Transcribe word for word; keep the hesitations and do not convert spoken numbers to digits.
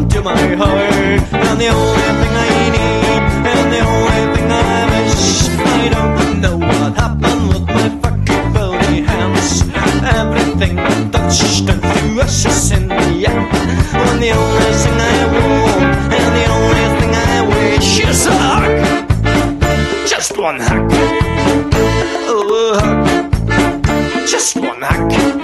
to my heart. And the only thing I need, and the only thing I wish, I don't know what happened with my fucking bony hands. Everything I touched and threw ashes in the air. And the only thing I want, and the only thing I wish is a hug. Just one hug. Oh, a hug. Just one hug.